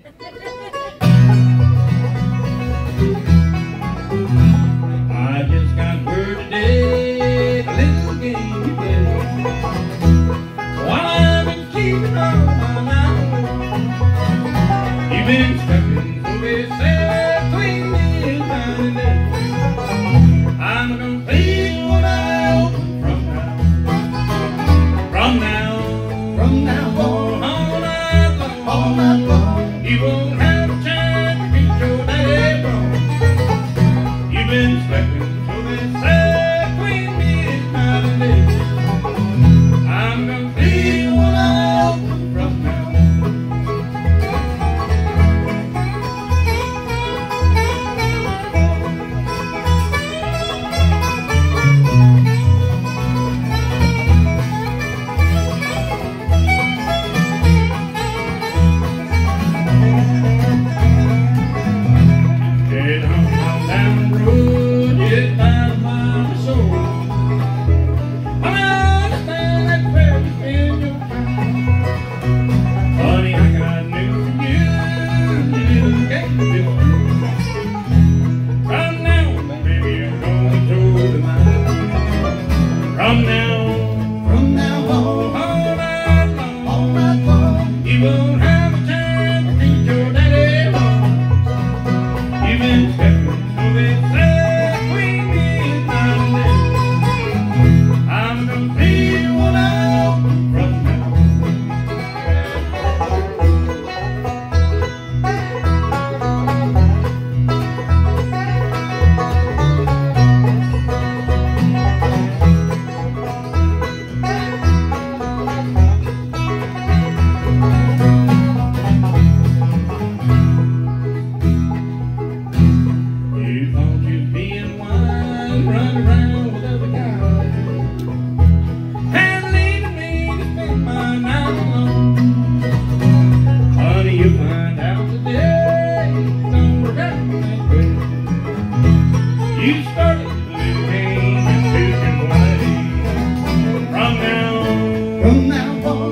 I just got word today, a little game you play. While I've been keeping on my line, you've been stepping through this between me and mine. I'm gonna play what I open from now on, all night long. You won't have a chance to beat your daddy wrong. You've been stepping through this between me and mine. I'm gonna play what I open from now. Get on down the road, get down my soul. I understand that where you spend your time. Honey, I got news for you, you little game before. From now, baby, I'm gonna toe the line. From now on, all night long, you won't have a chance to beat your daddy wrong. You've been stepping through this between me and mine. I'm gonna feel what I open from now. You thought you'd be in wine, run around with other guys, and leaving me to spend my night alone. Honey, you'll find out today, don't work out that way. You started the little game and took it away. From now on,